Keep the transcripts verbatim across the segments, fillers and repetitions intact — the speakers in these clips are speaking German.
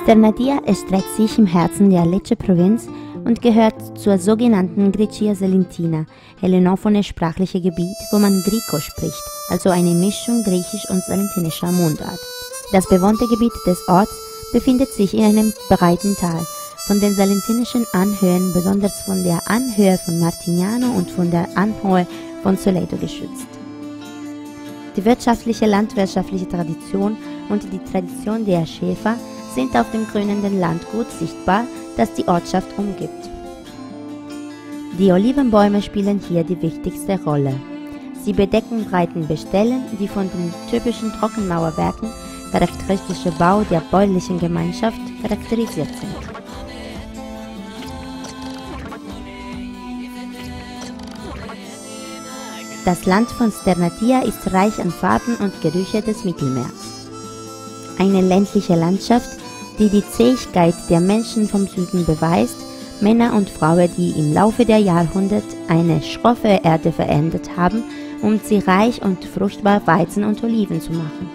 Sternadija erstreckt sich im Herzen der Lecce-Provinz und gehört zur sogenannten Grecia Salentina, hellenophone sprachliche Gebiet, wo man Griko spricht, also eine Mischung griechisch und salentinischer Mundart. Das bewohnte Gebiet des Orts befindet sich in einem breiten Tal, von den salentinischen Anhöhen, besonders von der Anhöhe von Martignano und von der Anhöhe von Soleto geschützt. Die wirtschaftliche, landwirtschaftliche Tradition und die Tradition der Schäfer sind auf dem grünenden Landgut sichtbar, das die Ortschaft umgibt. Die Olivenbäume spielen hier die wichtigste Rolle. Sie bedecken breiten Bestellen, die von den typischen Trockenmauerwerken, charakteristischer Bau der bäuerlichen Gemeinschaft, charakterisiert sind. Das Land von Sternadija ist reich an Farben und Gerüche des Mittelmeers. Eine ländliche Landschaft, die die Zähigkeit der Menschen vom Süden beweist, Männer und Frauen, die im Laufe der Jahrhunderte eine schroffe Erde verändert haben, um sie reich und fruchtbar Weizen und Oliven zu machen.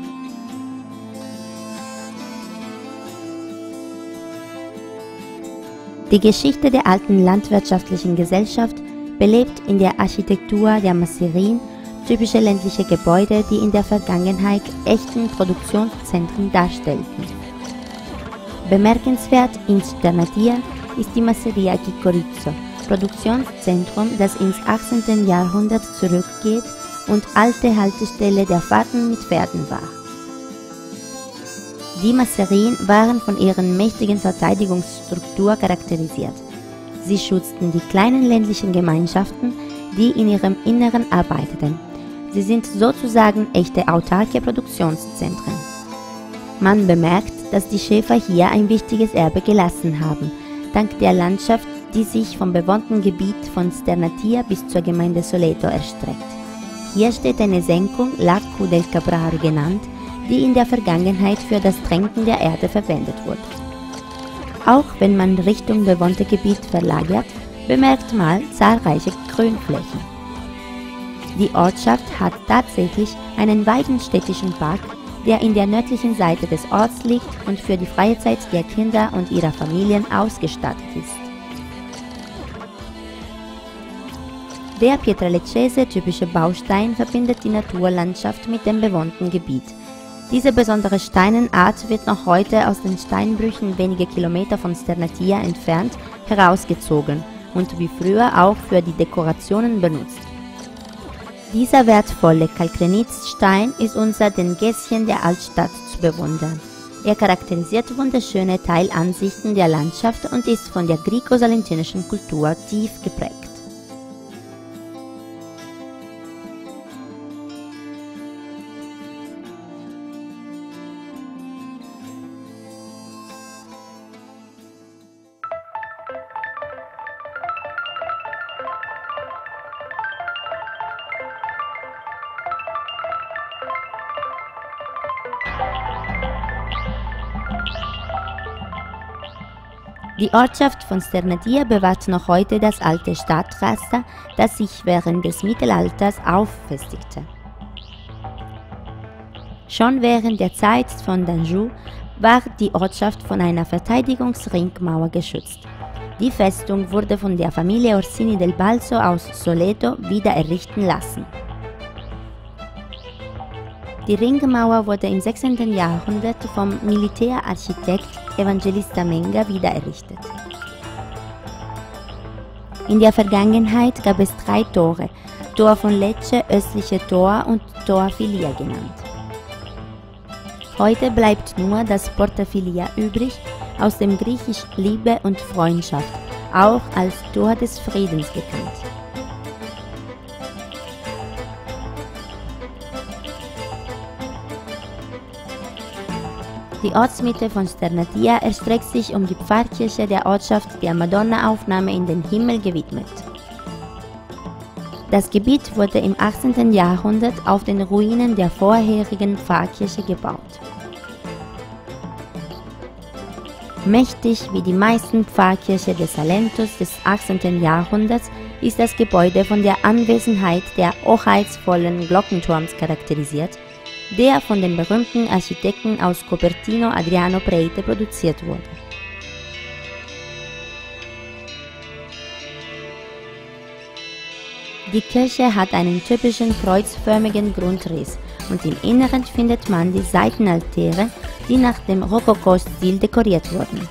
Die Geschichte der alten landwirtschaftlichen Gesellschaft belebt in der Architektur der Masserien, typische ländliche Gebäude, die in der Vergangenheit echten Produktionszentren darstellten. Bemerkenswert in Sternadija ist die Masseria Chicorizo, Produktionszentrum, das ins achtzehnten Jahrhundert zurückgeht und alte Haltestelle der Fahrten mit Pferden war. Die Masserien waren von ihrer mächtigen Verteidigungsstruktur charakterisiert. Sie schützten die kleinen ländlichen Gemeinschaften, die in ihrem Inneren arbeiteten. Sie sind sozusagen echte autarke Produktionszentren. Man bemerkt, dass die Schäfer hier ein wichtiges Erbe gelassen haben, dank der Landschaft, die sich vom bewohnten Gebiet von Sternadija bis zur Gemeinde Soleto erstreckt. Hier steht eine Senkung, Lacco del Cabraro genannt, die in der Vergangenheit für das Tränken der Erde verwendet wurde. Auch wenn man Richtung bewohnte Gebiet verlagert, bemerkt man zahlreiche Grünflächen. Die Ortschaft hat tatsächlich einen weiten städtischen Park, der in der nördlichen Seite des Orts liegt und für die Freizeit der Kinder und ihrer Familien ausgestattet ist. Der Pietraleccese typische Baustein verbindet die Naturlandschaft mit dem bewohnten Gebiet. Diese besondere Steinenart wird noch heute aus den Steinbrüchen wenige Kilometer von Sternadija entfernt herausgezogen und wie früher auch für die Dekorationen benutzt. Dieser wertvolle Kalkgranitstein ist unter den Gässchen der Altstadt zu bewundern. Er charakterisiert wunderschöne Teilansichten der Landschaft und ist von der grieco-salentinischen Kultur tief geprägt. Die Ortschaft von Sternadija bewahrt noch heute das alte Stadtraster, das sich während des Mittelalters auffestigte. Schon während der Zeit von d'Anjou war die Ortschaft von einer Verteidigungsringmauer geschützt. Die Festung wurde von der Familie Orsini del Balzo aus Soleto wieder errichten lassen. Die Ringmauer wurde im sechzehnten Jahrhundert vom Militärarchitekt Evangelista Menga wieder errichtet. In der Vergangenheit gab es drei Tore, Tor von Lecce, östliche Tor und Tor Filia genannt. Heute bleibt nur das Porta Filia übrig, aus dem Griechisch Liebe und Freundschaft, auch als Tor des Friedens bekannt. Die Ortsmitte von Sternadija erstreckt sich um die Pfarrkirche der Ortschaft der Madonna-Aufnahme in den Himmel gewidmet. Das Gebiet wurde im achtzehnten Jahrhundert auf den Ruinen der vorherigen Pfarrkirche gebaut. Mächtig wie die meisten Pfarrkirchen des Salentos des achtzehnten Jahrhunderts ist das Gebäude von der Anwesenheit der hoheitsvollen Glockenturms charakterisiert, der von dem berühmten Architekten aus Cupertino Adriano Preite produziert wurde. Die Kirche hat einen typischen kreuzförmigen Grundriss und im Inneren findet man die Seitenaltäre, die nach dem Rokoko-Stil dekoriert wurden.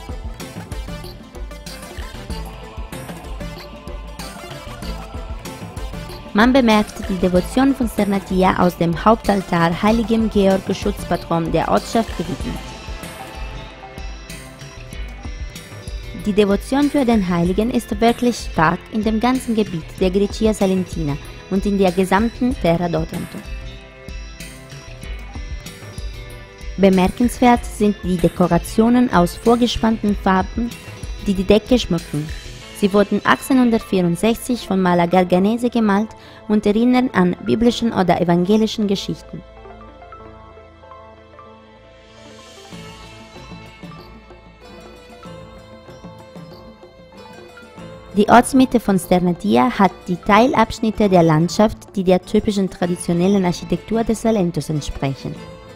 Man bemerkt die Devotion von Sternatiya aus dem Hauptaltar Heiligem Georg, Schutzpatron der Ortschaft, gewidmet. Die Devotion für den Heiligen ist wirklich stark in dem ganzen Gebiet der Grecia Salentina und in der gesamten Terra d'Otranto. Bemerkenswert sind die Dekorationen aus vorgespannten Farben, die die Decke schmücken. Sie wurden achtzehnhundertvierundsechzig von Maler Garganese gemalt und erinnern an biblischen oder evangelischen Geschichten. Die Ortsmitte von Sternatiya hat die Teilabschnitte der Landschaft, die der typischen traditionellen Architektur des Salentos entsprechen.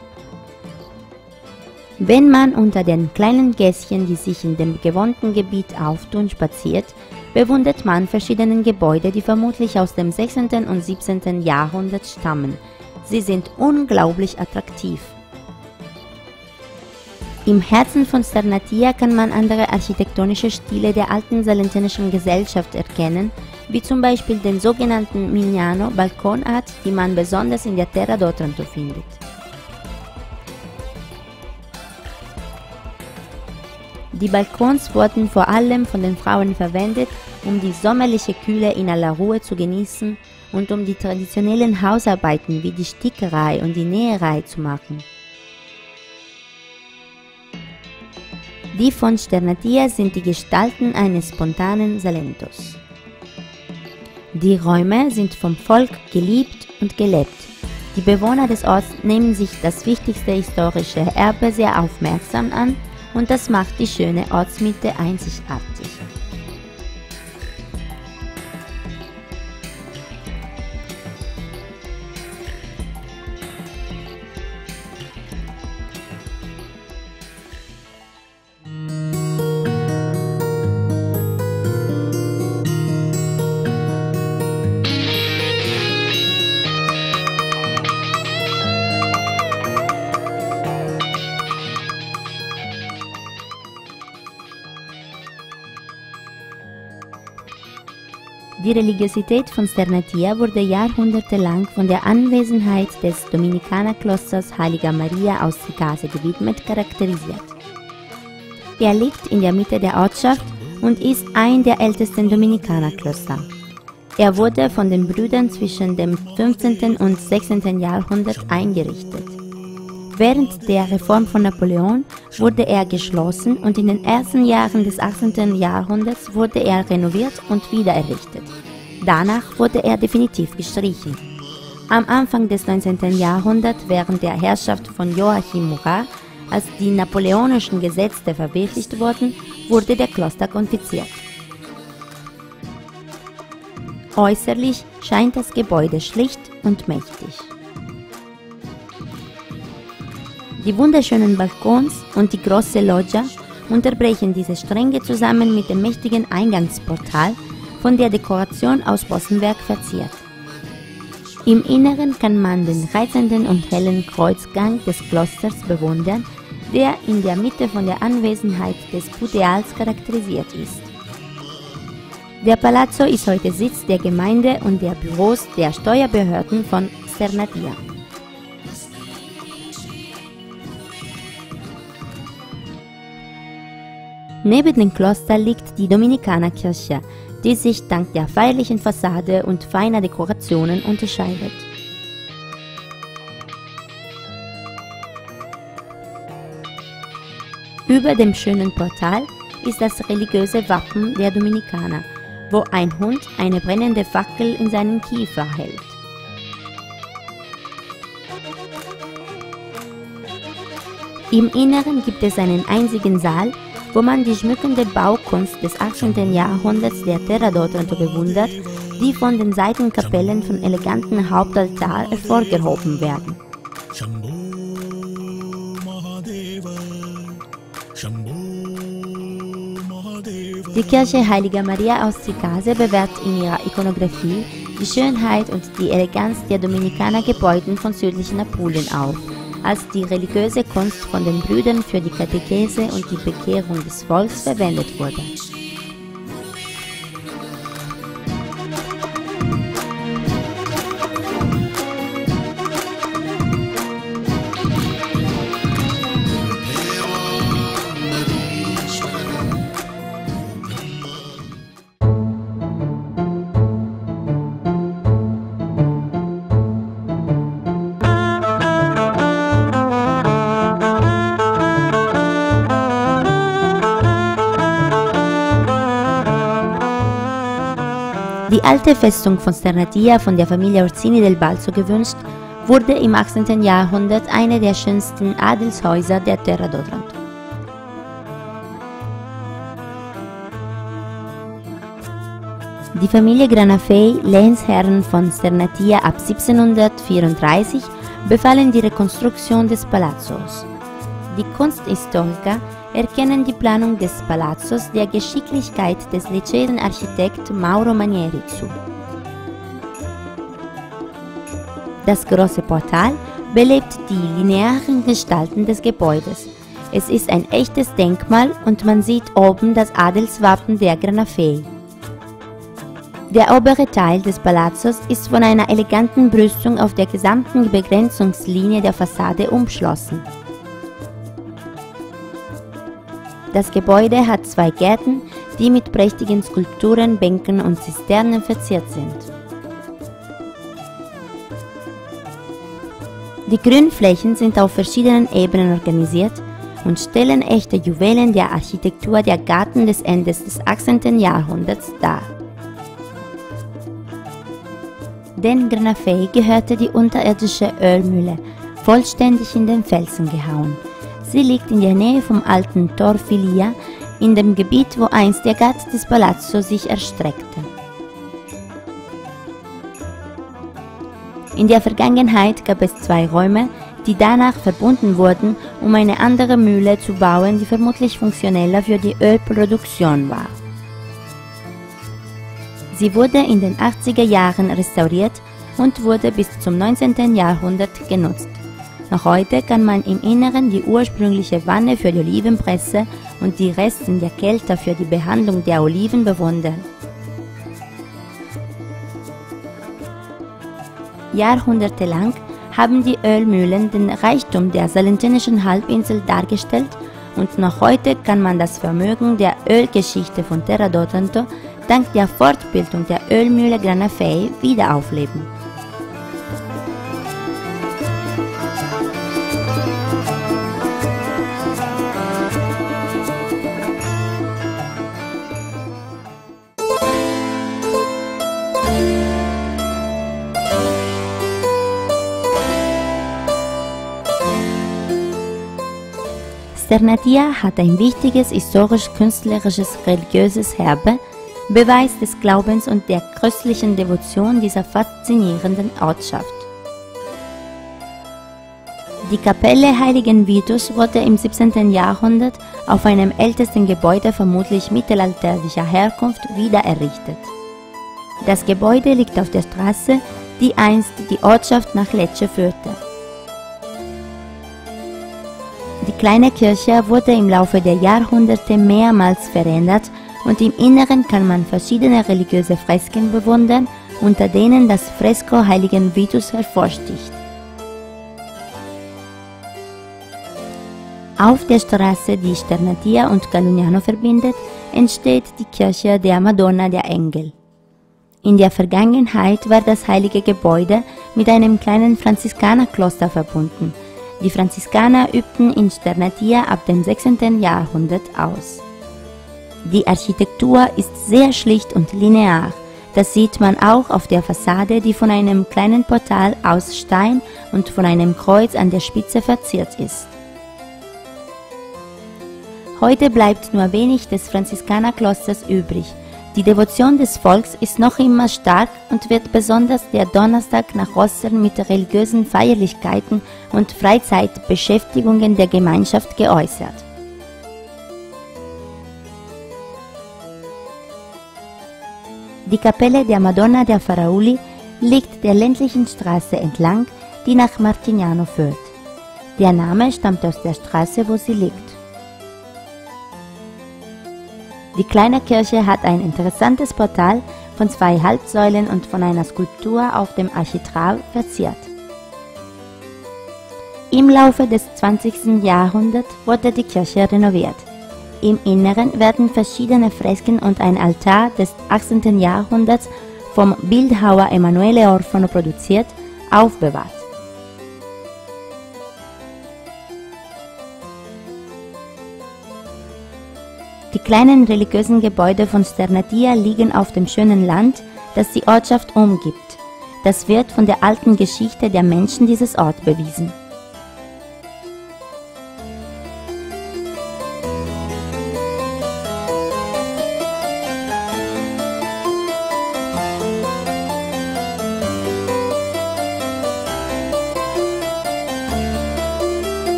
Wenn man unter den kleinen Gässchen, die sich in dem bewohnten Gebiet auftun, spaziert, bewundert man verschiedene Gebäude, die vermutlich aus dem sechzehnten und siebzehnten Jahrhundert stammen. Sie sind unglaublich attraktiv. Im Herzen von Sternatiya kann man andere architektonische Stile der alten salentinischen Gesellschaft erkennen, wie zum Beispiel den sogenannten Mignano-Balkonart, die man besonders in der Terra d'Otranto findet. Die Balkons wurden vor allem von den Frauen verwendet, um die sommerliche Kühle in aller Ruhe zu genießen und um die traditionellen Hausarbeiten wie die Stickerei und die Näherei zu machen. Die von Sternatiya sind die Gestalten eines spontanen Salentos. Die Räume sind vom Volk geliebt und gelebt. Die Bewohner des Orts nehmen sich das wichtigste historische Erbe sehr aufmerksam an und das macht die schöne Ortsmitte einzigartig. Die Religiosität von Sternatiya wurde jahrhundertelang von der Anwesenheit des Dominikanerklosters Heiliger Maria aus Sicase gewidmet charakterisiert. Er liegt in der Mitte der Ortschaft und ist ein der ältesten Dominikanerklöster. Er wurde von den Brüdern zwischen dem fünfzehnten und sechzehnten Jahrhundert eingerichtet. Während der Reform von Napoleon wurde er geschlossen und in den ersten Jahren des achtzehnten Jahrhunderts wurde er renoviert und wiedererrichtet. Danach wurde er definitiv gestrichen. Am Anfang des neunzehnten Jahrhunderts, während der Herrschaft von Joachim Murat, als die napoleonischen Gesetze verwirklicht wurden, wurde der Kloster konfisziert. Äußerlich scheint das Gebäude schlicht und mächtig. Die wunderschönen Balkons und die große Loggia unterbrechen diese Stränge zusammen mit dem mächtigen Eingangsportal, von der Dekoration aus Bossenwerk verziert. Im Inneren kann man den reizenden und hellen Kreuzgang des Klosters bewundern, der in der Mitte von der Anwesenheit des Puteals charakterisiert ist. Der Palazzo ist heute Sitz der Gemeinde und der Büros der Steuerbehörden von Sternatiya. Neben dem Kloster liegt die Dominikanerkirche, die sich dank der feierlichen Fassade und feiner Dekorationen unterscheidet. Über dem schönen Portal ist das religiöse Wappen der Dominikaner, wo ein Hund eine brennende Fackel in seinen Kiefer hält. Im Inneren gibt es einen einzigen Saal, wo man die schmückende Baukunst des achtzehnten Jahrhunderts der Terra d'Otranto bewundert, die von den Seitenkapellen vom eleganten Hauptaltar hervorgehoben werden. Shambho Mahadeva, Shambho Mahadeva. Die Kirche Heiliger Maria aus Trikase bewahrt in ihrer Ikonographie die Schönheit und die Eleganz der Dominikanergebäuden von südlichen Apulien auf, als die religiöse Kunst von den Brüdern für die Katechese und die Bekehrung des Volks verwendet wurde. Die alte Festung von Sternatia von der Familie Orsini del Balzo gewünscht, wurde im achtzehnten Jahrhundert eine der schönsten Adelshäuser der Terra d'Otranto. Die Familie Granafei, Lehnsherren von Sternatia ab siebzehnhundertvierunddreißig, befahlen die Rekonstruktion des Palazzos. Die Kunsthistoriker erkennen die Planung des Palazzos der Geschicklichkeit des lecceischen Architekten Mauro Manieri zu. Das große Portal belebt die linearen Gestalten des Gebäudes. Es ist ein echtes Denkmal und man sieht oben das Adelswappen der Granafei. Der obere Teil des Palazzos ist von einer eleganten Brüstung auf der gesamten Begrenzungslinie der Fassade umschlossen. Das Gebäude hat zwei Gärten, die mit prächtigen Skulpturen, Bänken und Zisternen verziert sind. Die Grünflächen sind auf verschiedenen Ebenen organisiert und stellen echte Juwelen der Architektur der Garten des Endes des achtzehnten Jahrhunderts dar. Den Granafei gehörte die unterirdische Ölmühle, vollständig in den Felsen gehauen. Sie liegt in der Nähe vom alten Tor Filia, in dem Gebiet, wo einst der Garten des Palazzo sich erstreckte. In der Vergangenheit gab es zwei Räume, die danach verbunden wurden, um eine andere Mühle zu bauen, die vermutlich funktioneller für die Ölproduktion war. Sie wurde in den achtziger Jahren restauriert und wurde bis zum neunzehnten Jahrhundert genutzt. Noch heute kann man im Inneren die ursprüngliche Wanne für die Olivenpresse und die Resten der Kelter für die Behandlung der Oliven bewundern. Jahrhundertelang haben die Ölmühlen den Reichtum der salentinischen Halbinsel dargestellt und noch heute kann man das Vermögen der Ölgeschichte von Terra d'Otranto dank der Fortbildung der Ölmühle Granafei wieder aufleben. Sternatia hat ein wichtiges historisch-künstlerisches religiöses Erbe, Beweis des Glaubens und der christlichen Devotion dieser faszinierenden Ortschaft. Die Kapelle Heiligen Vitus wurde im siebzehnten Jahrhundert auf einem ältesten Gebäude vermutlich mittelalterlicher Herkunft wieder errichtet. Das Gebäude liegt auf der Straße, die einst die Ortschaft nach Lecce führte. Die kleine Kirche wurde im Laufe der Jahrhunderte mehrmals verändert und im Inneren kann man verschiedene religiöse Fresken bewundern, unter denen das Fresko Heiligen Vitus hervorsticht. Auf der Straße, die Sternatia und Calugnano verbindet, entsteht die Kirche der Madonna der Engel. In der Vergangenheit war das heilige Gebäude mit einem kleinen Franziskanerkloster verbunden. Die Franziskaner übten in Sternatia ab dem sechzehnten Jahrhundert aus. Die Architektur ist sehr schlicht und linear. Das sieht man auch auf der Fassade, die von einem kleinen Portal aus Stein und von einem Kreuz an der Spitze verziert ist. Heute bleibt nur wenig des Franziskanerklosters übrig. Die Devotion des Volks ist noch immer stark und wird besonders der Donnerstag nach Ostern mit religiösen Feierlichkeiten und Freizeitbeschäftigungen der Gemeinschaft geäußert. Die Kapelle der Madonna der Farauli liegt der ländlichen Straße entlang, die nach Martignano führt. Der Name stammt aus der Straße, wo sie liegt. Die kleine Kirche hat ein interessantes Portal von zwei Halbsäulen und von einer Skulptur auf dem Architrav verziert. Im Laufe des zwanzigsten Jahrhunderts wurde die Kirche renoviert. Im Inneren werden verschiedene Fresken und ein Altar des achtzehnten Jahrhunderts vom Bildhauer Emanuele Orfano produziert, aufbewahrt. Die kleinen religiösen Gebäude von Sternatia liegen auf dem schönen Land, das die Ortschaft umgibt. Das wird von der alten Geschichte der Menschen dieses Orts bewiesen.